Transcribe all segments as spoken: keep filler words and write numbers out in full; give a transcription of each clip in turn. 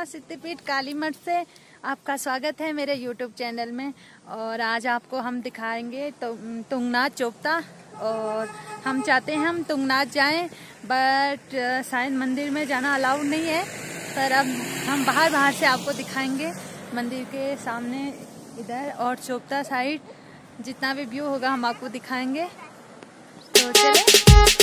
सिद्धपीठ काली मठ से आपका स्वागत है मेरे यूट्यूब चैनल में। और आज आपको हम दिखाएंगे तो तुंगनाथ चोपता। और हम चाहते हैं हम तुंगनाथ जाएं, बट शायद मंदिर में जाना अलाउड नहीं है। पर अब हम बाहर बाहर से आपको दिखाएंगे मंदिर के सामने इधर और चोपता साइड जितना भी व्यू होगा हम आपको दिखाएंगे। तो चले।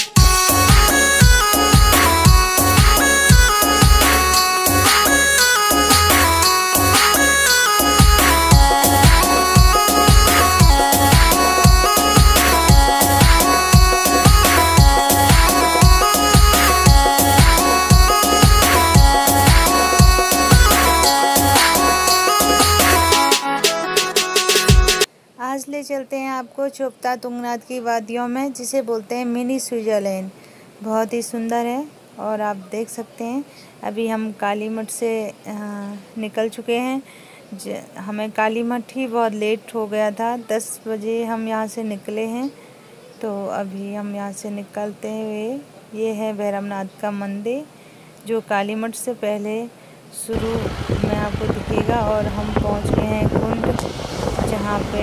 आज ले चलते हैं आपको चोपता तुंगनाथ की वादियों में, जिसे बोलते हैं मिनी स्विट्जरलैंड। बहुत ही सुंदर है। और आप देख सकते हैं अभी हम काली मठ से निकल चुके हैं। हमें काली मठ ही बहुत लेट हो गया था, दस बजे हम यहाँ से निकले हैं। तो अभी हम यहाँ से निकलते हुए, ये है भैरवनाथ का मंदिर जो काली मठ से पहले शुरू में आपको दिखेगा। और हम पहुँच गए हैं कुंड, जहाँ पे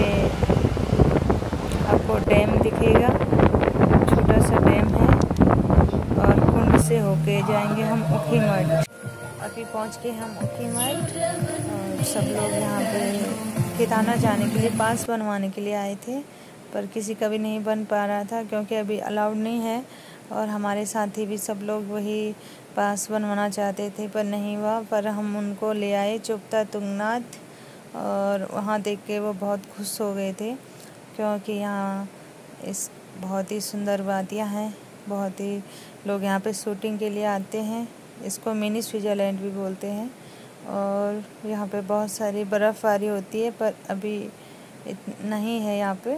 आपको डैम दिखेगा, छोटा सा डैम है। और कुंड से होके जाएंगे हम ऊखीमठ। अभी पहुँच गए हम ऊखीमठ। और सब लोग यहाँ पे केदारनाथ जाने के लिए पास बनवाने के लिए आए थे, पर किसी का भी नहीं बन पा रहा था क्योंकि अभी अलाउड नहीं है। और हमारे साथी भी सब लोग वही पास बनवाना चाहते थे, पर नहीं हुआ। पर हम उनको ले आए चोपता तुंगनाथ। और वहाँ देख के वो बहुत खुश हो गए थे, क्योंकि यहाँ इस बहुत ही सुंदर वादियाँ हैं। बहुत ही लोग यहाँ पे शूटिंग के लिए आते हैं। इसको मिनी स्विट्जरलैंड भी बोलते हैं। और यहाँ पे बहुत सारी बर्फ़बारी होती है, पर अभी नहीं है यहाँ पे।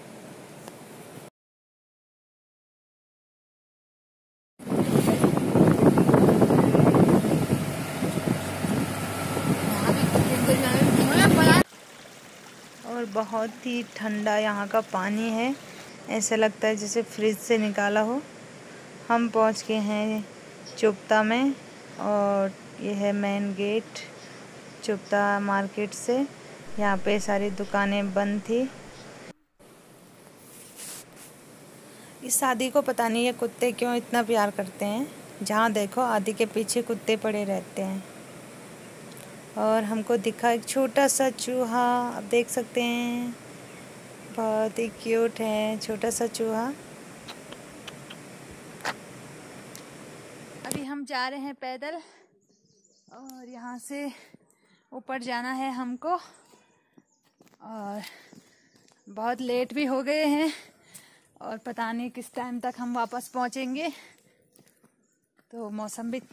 और बहुत ही ठंडा यहाँ का पानी है, ऐसा लगता है जैसे फ्रिज से निकाला हो। हम पहुँच गए हैं चोपता में। और ये है मेन गेट चोपता मार्केट से। यहाँ पे सारी दुकानें बंद थी। इस शादी को पता नहीं ये कुत्ते क्यों इतना प्यार करते हैं। जहाँ देखो आदि के पीछे कुत्ते पड़े रहते हैं। और हमको दिखा एक छोटा सा चूहा, आप देख सकते हैं, बहुत ही क्यूट है छोटा सा चूहा। अभी हम जा रहे हैं पैदल, और यहाँ से ऊपर जाना है हमको। और बहुत लेट भी हो गए हैं, और पता नहीं किस टाइम तक हम वापस पहुँचेंगे। तो मौसम भी,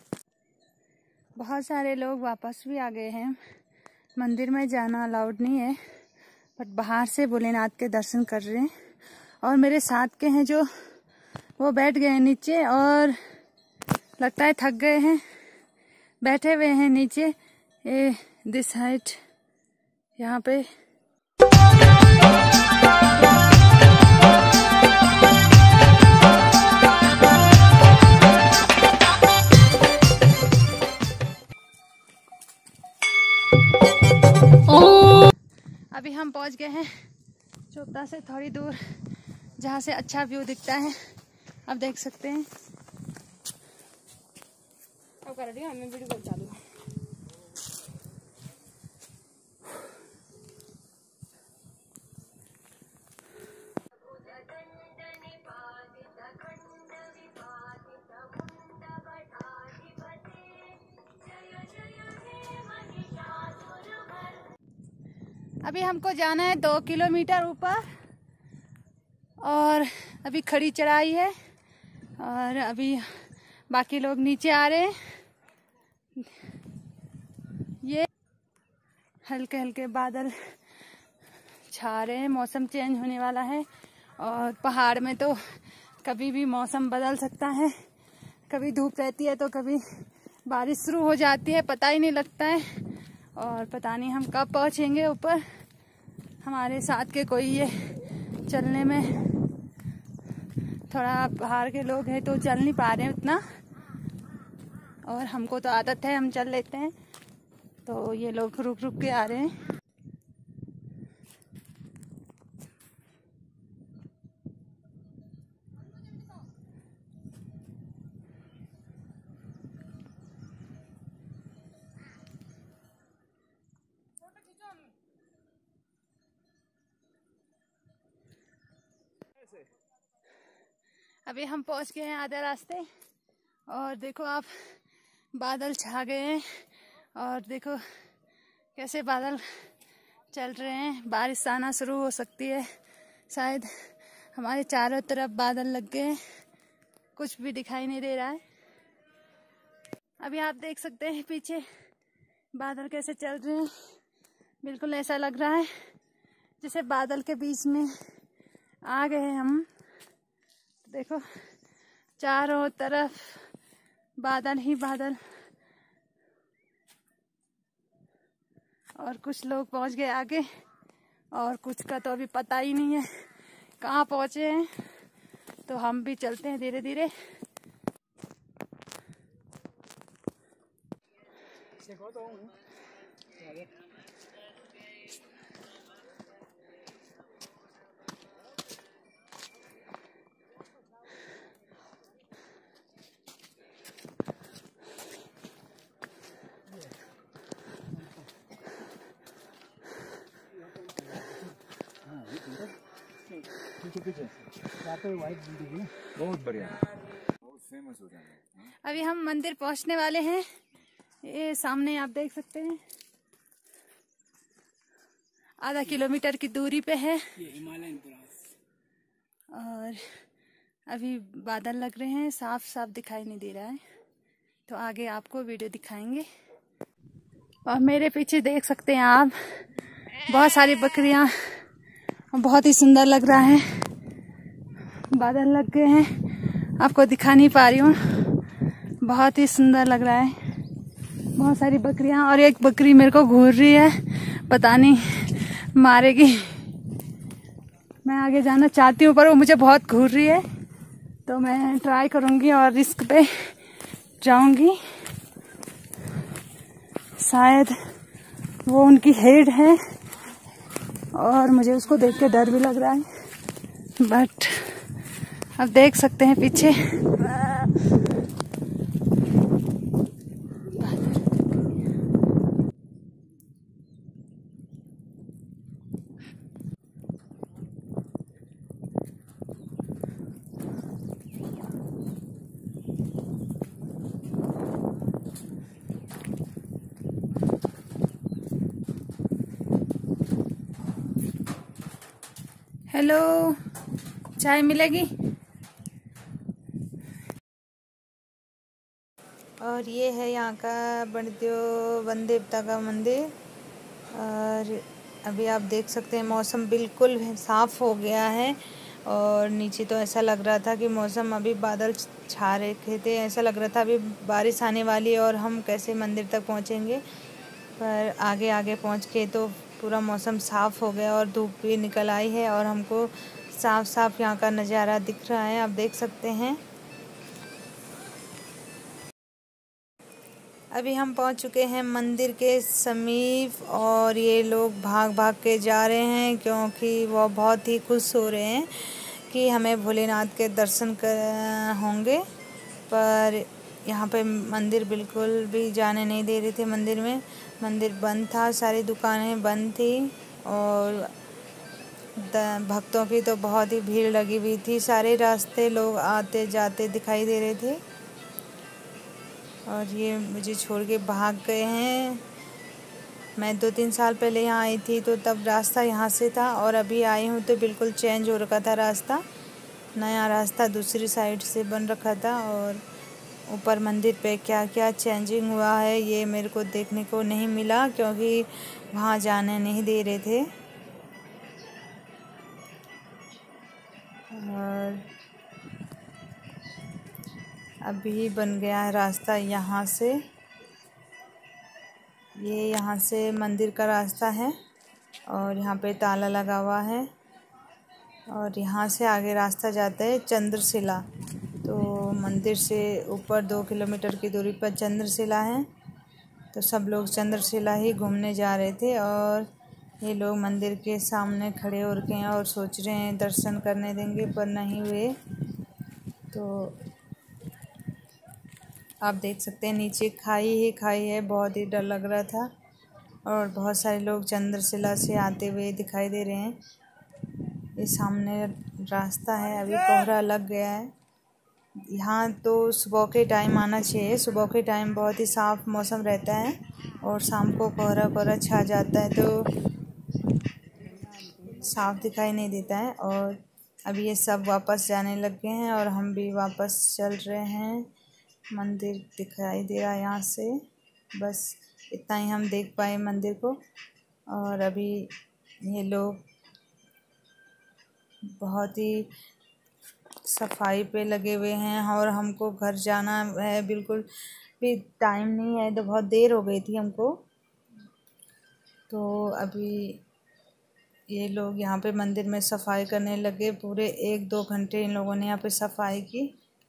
बहुत सारे लोग वापस भी आ गए हैं। मंदिर में जाना अलाउड नहीं है, बट बाहर से भोलेनाथ के दर्शन कर रहे हैं। और मेरे साथ के हैं जो, वो बैठ गए हैं नीचे, और लगता है थक गए हैं, बैठे हुए हैं नीचे ये दिस साइड यहाँ पे। अभी हम पहुंच गए हैं चोपता से थोड़ी दूर, जहाँ से अच्छा व्यू दिखता है। आप देख सकते हैं। अब कर रही हूँ हमें वीडियो चालू। अभी हमको जाना है दो किलोमीटर ऊपर, और अभी खड़ी चढ़ाई है। और अभी बाकी लोग नीचे आ रहे हैं। ये हल्के हल्के बादल छा रहे हैं, मौसम चेंज होने वाला है। और पहाड़ में तो कभी भी मौसम बदल सकता है, कभी धूप रहती है तो कभी बारिश शुरू हो जाती है, पता ही नहीं लगता है। और पता नहीं हम कब पहुंचेंगे ऊपर। हमारे साथ के कोई ये चलने में थोड़ा बाहर के लोग हैं तो चल नहीं पा रहे हैं उतना। और हमको तो आदत है, हम चल लेते हैं। तो ये लोग रुक रुक के आ रहे हैं। अभी हम पहुंच गए हैं आधे रास्ते और देखो आप बादल छा गए हैं और देखो कैसे बादल चल रहे हैं। बारिश आना शुरू हो सकती है शायद। हमारे चारों तरफ बादल लग गए हैं, कुछ भी दिखाई नहीं दे रहा है। अभी आप देख सकते हैं पीछे बादल कैसे चल रहे हैं। बिल्कुल ऐसा लग रहा है जैसे बादल के बीच में आ गए हैं हम। देखो चारों तरफ बादल ही बादल और कुछ लोग पहुंच गए आगे और कुछ का तो अभी पता ही नहीं है कहाँ पहुंचे हैं। तो हम भी चलते हैं धीरे धीरे। बहुत बढ़िया, बहुत फेमस हो जाएंगे। अभी हम मंदिर पहुंचने वाले हैं। ये सामने आप देख सकते हैं आधा किलोमीटर की दूरी पे है और अभी बादल लग रहे हैं, साफ साफ दिखाई नहीं दे रहा है। तो आगे आपको वीडियो दिखाएंगे। और मेरे पीछे देख सकते हैं आप बहुत सारी बकरियां, बहुत ही सुंदर लग रहा है। बादल लग गए हैं, आपको दिखा नहीं पा रही हूँ। बहुत ही सुंदर लग रहा है। बहुत सारी बकरियां और एक बकरी मेरे को घूर रही है, पता नहीं मारेगी। मैं आगे जाना चाहती हूँ पर वो मुझे बहुत घूर रही है, तो मैं ट्राई करूँगी और रिस्क पे जाऊँगी। शायद वो उनकी हेड है और मुझे उसको देख के डर भी लग रहा है, बट अब देख सकते हैं पीछे हेलो, चाय मिलेगी? और ये है यहाँ का बड़देव वन देवता का मंदिर। और अभी आप देख सकते हैं मौसम बिल्कुल साफ़ हो गया है और नीचे तो ऐसा लग रहा था कि मौसम अभी बादल छा रखे थे, ऐसा लग रहा था अभी बारिश आने वाली है और हम कैसे मंदिर तक पहुँचेंगे। पर आगे आगे पहुँच के तो पूरा मौसम साफ़ हो गया और धूप भी निकल आई है और हमको साफ साफ यहाँ का नज़ारा दिख रहा है, आप देख सकते हैं। अभी हम पहुँच चुके हैं मंदिर के समीप और ये लोग भाग भाग के जा रहे हैं क्योंकि वो बहुत ही खुश हो रहे हैं कि हमें भोलेनाथ के दर्शन कर होंगे। पर यहाँ पे मंदिर बिल्कुल भी जाने नहीं दे रहे थे। मंदिर में मंदिर बंद था, सारी दुकानें बंद थी और भक्तों की तो बहुत ही भीड़ लगी हुई थी। सारे रास्ते लोग आते जाते दिखाई दे रहे थे और ये मुझे छोड़ के भाग गए हैं। मैं दो तीन साल पहले यहाँ आई थी तो तब रास्ता यहाँ से था और अभी आई हूँ तो बिल्कुल चेंज हो रखा था रास्ता। नया रास्ता दूसरी साइड से बन रखा था और ऊपर मंदिर पे क्या क्या चेंजिंग हुआ है ये मेरे को देखने को नहीं मिला क्योंकि वहाँ जाने नहीं दे रहे थे। और अभी बन गया है रास्ता यहाँ से, ये यहाँ से मंदिर का रास्ता है और यहाँ पे ताला लगा हुआ है और यहाँ से आगे रास्ता जाता है चंद्रशिला। तो मंदिर से ऊपर दो किलोमीटर की दूरी पर चंद्रशिला है। तो सब लोग चंद्रशिला ही घूमने जा रहे थे और ये लोग मंदिर के सामने खड़े हो रखे हैं और सोच रहे हैं दर्शन करने देंगे, पर नहीं हुए। तो आप देख सकते हैं नीचे खाई ही खाई है, बहुत ही डर लग रहा था। और बहुत सारे लोग चंद्रशिला से आते हुए दिखाई दे रहे हैं। ये सामने रास्ता है, अभी कोहरा लग गया है। यहाँ तो सुबह के टाइम आना चाहिए, सुबह के टाइम बहुत ही साफ़ मौसम रहता है और शाम को कोहरा कोहरा छा जाता है तो साफ दिखाई नहीं देता है। और अभी ये सब वापस जाने लग गए हैं और हम भी वापस चल रहे हैं। मंदिर दिखाई दे रहा है यहाँ से, बस इतना ही हम देख पाए मंदिर को। और अभी ये लोग बहुत ही सफाई पे लगे हुए हैं और हमको घर जाना है, बिल्कुल भी टाइम नहीं है, तो बहुत देर हो गई थी हमको। तो अभी ये लोग यहाँ पे मंदिर में सफाई करने लगे, पूरे एक दो घंटे इन लोगों ने यहाँ पे सफाई की।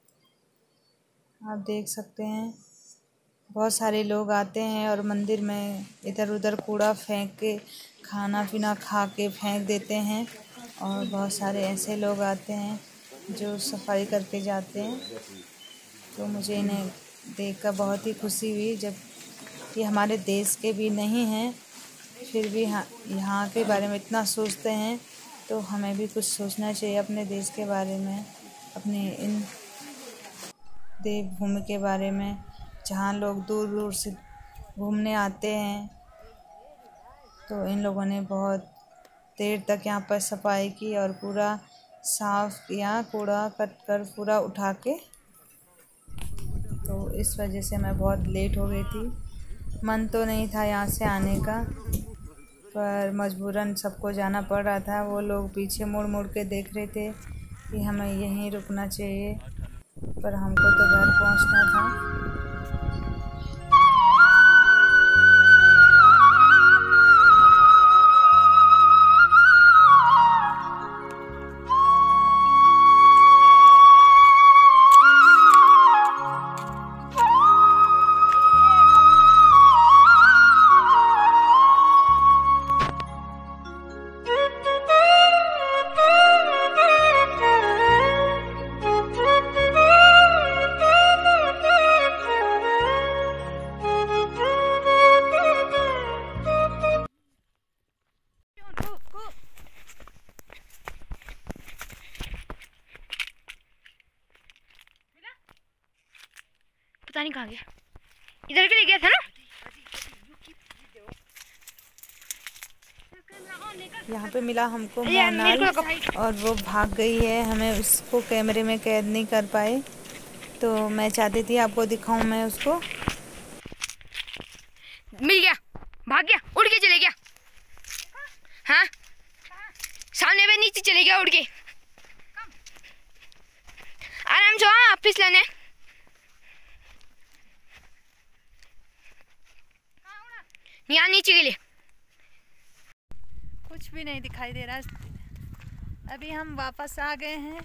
आप देख सकते हैं बहुत सारे लोग आते हैं और मंदिर में इधर उधर कूड़ा फेंक के, खाना पीना खा के फेंक देते हैं। और बहुत सारे ऐसे लोग आते हैं जो सफाई करके जाते हैं। तो मुझे इन्हें देखकर बहुत ही खुशी हुई, जब ये हमारे देश के भी नहीं हैं फिर भी यहाँ यहाँ के बारे में इतना सोचते हैं। तो हमें भी कुछ सोचना चाहिए अपने देश के बारे में, अपने इन देवभूमि के बारे में, जहाँ लोग दूर दूर से घूमने आते हैं। तो इन लोगों ने बहुत देर तक यहाँ पर सफाई की और पूरा साफ किया, कूड़ा कट कर पूरा उठा के। तो इस वजह से मैं बहुत लेट हो गई थी। मन तो नहीं था यहाँ से आने का, पर मजबूरन सबको जाना पड़ रहा था। वो लोग पीछे मुड़ मुड़ के देख रहे थे कि हमें यहीं रुकना चाहिए, पर हमको तो घर पहुंचना था। पता नहीं कहाँ गया, इधर के ले गया था ना। यहाँ पे मिला हमको मोनाल और वो भाग गई है, हमें उसको कैमरे में कैद नहीं कर पाए। तो मैं चाहती थी आपको दिखाऊं मैं उसको। मिल गया, भाग गया, उड़ के चले गया। हाँ सामने पे नीचे चले गया उड़ के। आराम से हाँ वापिस लाने। यहाँ नीचे के लिए कुछ भी नहीं दिखाई दे रहा है। अभी हम वापस आ गए हैं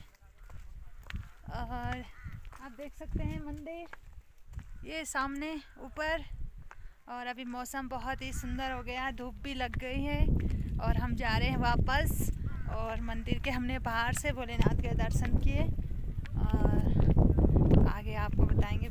और आप देख सकते हैं मंदिर ये सामने ऊपर। और अभी मौसम बहुत ही सुंदर हो गया, धूप भी लग गई है और हम जा रहे हैं वापस। और मंदिर के हमने बाहर से भोलेनाथ के दर्शन किए और आगे आपको बताएंगे।